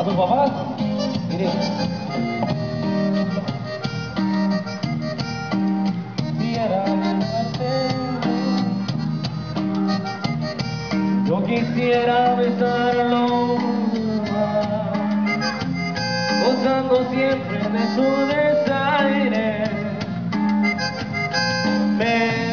a tu papá, mire. Quisiera besarte, yo quisiera besarlo más, gozando siempre de su desaire.